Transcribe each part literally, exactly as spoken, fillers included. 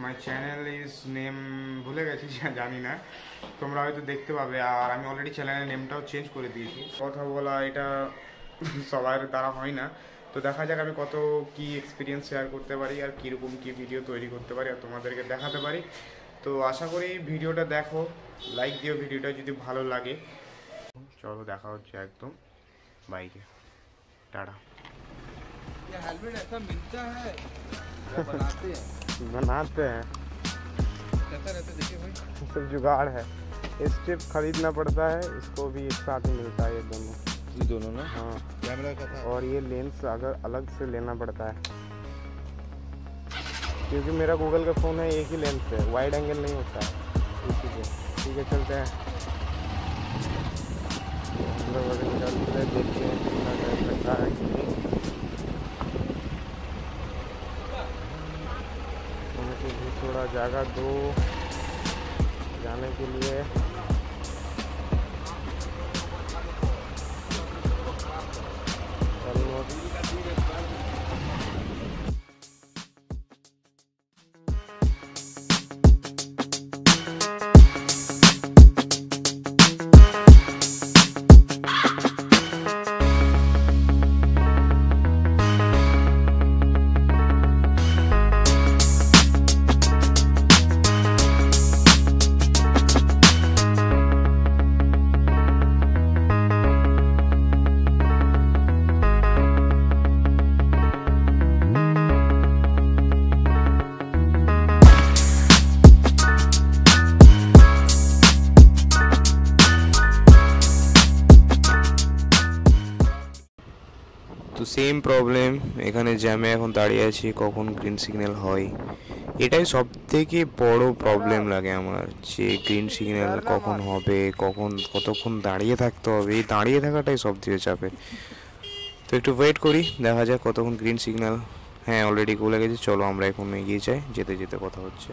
My channel is name ভুলে গেছি, জানি না, তোমরা হয়তো দেখতে পাবে। আর আমি অলরেডি চ্যানেলের নেমটাও চেঞ্জ করে দিয়েছি। কথা বলা এটা সবার দ্বারা হয় না, তো দেখা যাক আমি কত কি এক্সপিরিয়েন্স শেয়ার করতে পারি আর কীরকম কী ভিডিও তৈরি করতে পারি আর তোমাদেরকে দেখাতে পারি। তো আশা করি ভিডিওটা দেখো, লাইক দিও ভিডিওটা যদি ভালো লাগে। চলো দেখা হচ্ছে একদম বাইকে। टाटा। ये हेलमेट ऐसा मिलता है या बनाते हैं? बनाते हैं, कैसा रहता है देखिए भाई, सब जुगाड़ है। स्ट्रिप खरीदना पड़ता है, इसको भी एक साथ ही मिलता है ये दोनों। ये दोनों ना? हाँ, कैमरा का था। और ये लेंस अगर अलग से लेना पड़ता है, क्योंकि मेरा गूगल का फ़ोन है, एक ही लेंस है, वाइड एंगल नहीं होता है इसी से। ठीक है, चलते हैं चलते हैं, देखते हैं कितना टाइम लगता है कि नहीं। मुझे भी थोड़ा जगह दो जाने के लिए। তো সেম প্রবলেম এখানে, জ্যামে এখন দাঁড়িয়ে আছি, কখন গ্রিন সিগন্যাল হয় এটাই সব থেকে বড় প্রবলেম লাগে আমার, যে গ্রিন সিগন্যাল কখন হবে, কখন কতক্ষণ দাঁড়িয়ে থাকতে হবে, এই দাঁড়িয়ে থাকাটাই সব থেকে চাপের। তো একটু ওয়েট করি, দেখা যাক কতক্ষণ গ্রিন সিগন্যাল। হ্যাঁ, অলরেডি খুলে গেছে, চলো আমরা এখন এগিয়ে যাই, যেতে যেতে কথা হচ্ছে।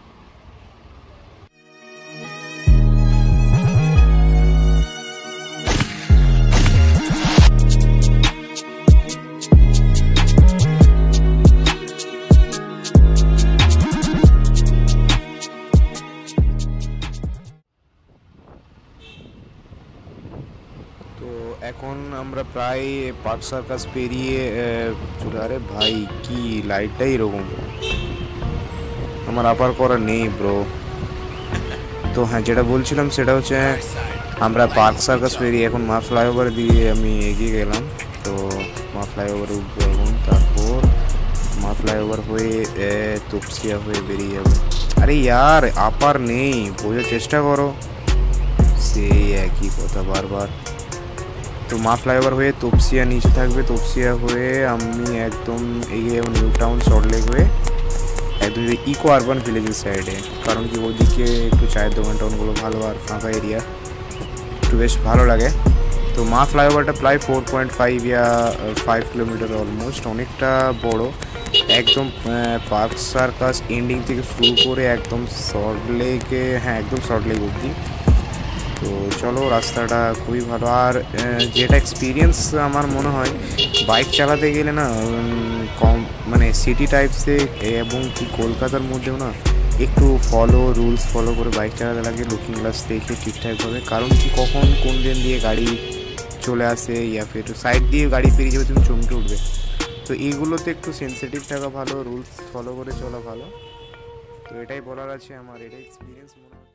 এখন আমরা প্রায় পার্ক সার্কাস পেরিয়ে চলে। আরে ভাই, কি লাইটটাই এরকম, আমার আপার করা নেই ব্রো। তো হ্যাঁ, যেটা বলছিলাম সেটা হচ্ছে আমরা পার্ক সার্কাস পেরিয়ে এখন মা ফ্লাইওভার দিয়ে আমি এগিয়ে গেলাম। তো মা ফ্লাইওভারে উঠবো এখন, তারপর মা ফ্লাইওভার হয়ে তপসিয়া হয়ে বেরিয়ে যাবো। আরে ইয়ার, আপার নেই, বোঝার চেষ্টা করো, সেই একই কথা বারবার। তো মা ফ্লাইওভার হয়ে তপসিয়া নিচে থাকবে, তপসিয়া হয়ে আমি একদম এগিয়ে নিউ টাউন সল্টলেক হয়ে একদম ইকো আরবান ভিলেজের সাইডে, কারণ কি ওইদিকে একটু চায়ের দোকান টাউনগুলো ভালো আর ফাঁকা এরিয়া, একটু বেশ ভালো লাগে। তো মা ফ্লাইওভারটা প্রায় ফোর পয়েন্ট ফাইভ ইয়া ফাইভ কিলোমিটার অলমোস্ট, অনেকটা বড়, একদম পার্ক সার্কাস এন্ডিং থেকে শুরু করে একদম সল্টলেকে, হ্যাঁ একদম সল্টলেক অবধি। তো চলো, রাস্তাটা খুবই ভালো। আর যেটা এক্সপিরিয়েন্স আমার মনে হয় বাইক চালাতে গেলে না, কম মানে সিটি টাইপসে এবং কি কলকাতার মধ্যেও না একটু ফলো রুলস ফলো করে বাইক চালাতে লাগে, লুকিং গ্লাস দেখে ঠিকঠাকভাবে, কারণ কি কখন কোন লেন দিয়ে গাড়ি চলে আসে ইয়া ফির সাইড দিয়ে গাড়ি পেরিয়ে যাবে, তুমি চমকে উঠবে। তো এইগুলোতে একটু সেন্সিটিভ থাকা ভালো, রুলস ফলো করে চলা ভালো। তো এটাই বলার আছে আমার, এটাই এক্সপিরিয়েন্স মনে হচ্ছে।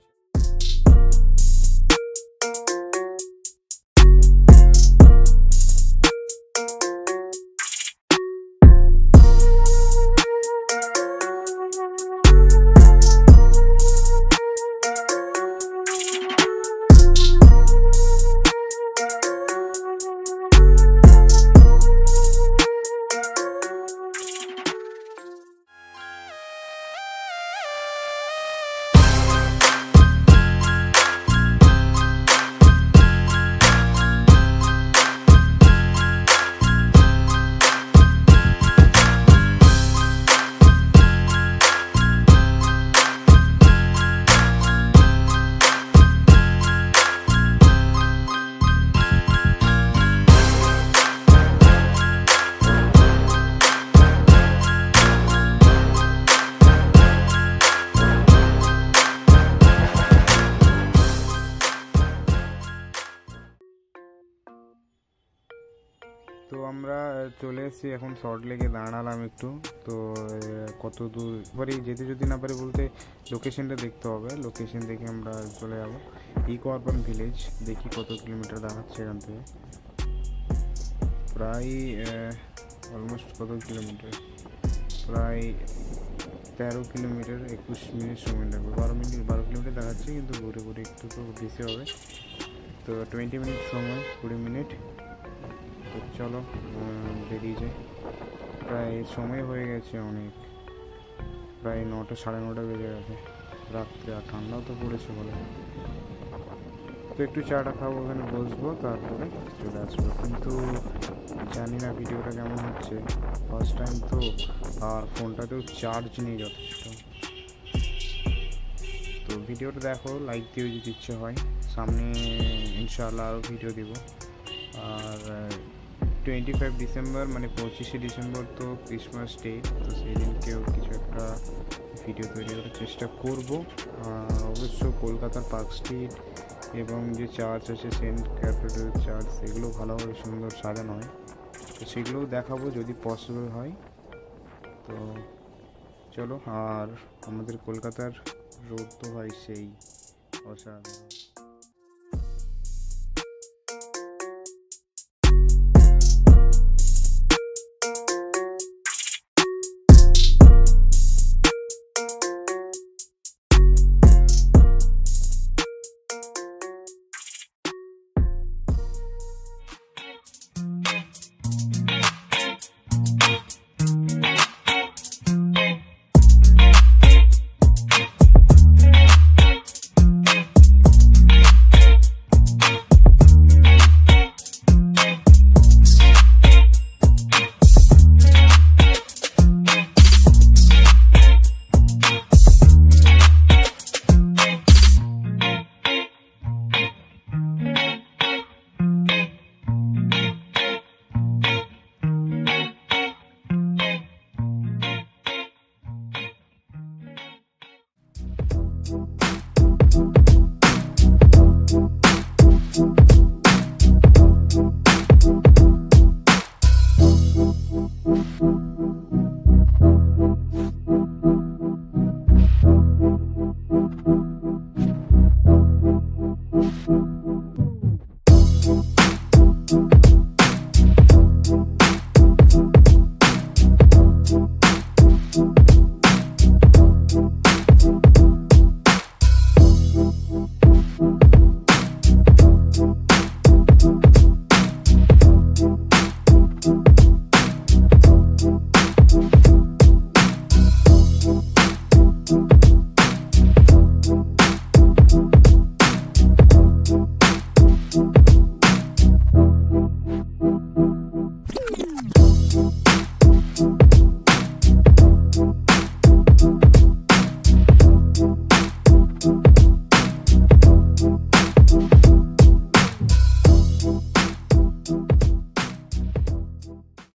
আমরা চলে এসেছি এখন শর্ট লেগে দাঁড়ালাম একটু। তো কত দূর এবারে যেতে যদি না পারি বলতে লোকেশনটা দেখতে হবে, লোকেশন দেখে আমরা চলে যাবো ইকো আরবান ভিলেজ। দেখি কত কিলোমিটার দেখাচ্ছে এখান থেকে, প্রায় অলমোস্ট কত কিলোমিটার, প্রায় তেরো কিলোমিটার একুশ মিনিট সময় লাগবে। বারো মিনিট বারো কিলোমিটার দেখাচ্ছে, কিন্তু ঘুরে ঘুরে একটু তো বেশি হবে। তো টোয়েন্টি মিনিট সময়, কুড়ি মিনিট। তো চলো বেরিয়ে যাই। প্রায় সময় হয়ে গেছে অনেক, প্রায় নটা সাড়ে নটা বেজে গেছে রাত্রে, আর ঠান্ডাও তো পড়েছে বলে। তো একটু চাটা খাবো, ওখানে বসবো, তারপরে চলে আসবো। কিন্তু জানি না ভিডিওটা কেমন হচ্ছে, ফার্স্ট টাইম তো, আর ফোনটাতেও চার্জ নেই যথেষ্ট। তো ভিডিওটা দেখো, লাইক দিও যদি ইচ্ছে হয়, সামনে ইনশাআল্লাহ আরও ভিডিও দেবো। আর টোয়েন্টি ফাইভ ডিসেম্বর মানে পঁচিশে ডিসেম্বর তো ক্রিসমাস ডে, তো সেই দিন কেউ কিছু একটা ভিডিও তৈরি করার চেষ্টা করবো। অবশ্য কলকাতার পার্ক স্ট্রিট এবং যে চার্চ আছে সেন্ট ক্যাথিড্রাল চার্চ, সেগুলো ভালোভাবে সুন্দর সাজানো হয়, তো সেগুলোও দেখাবো যদি পসিবল হয়। তো চলো, আর আমাদের কলকাতার রোড তো ভাই সেই অসাধারণ।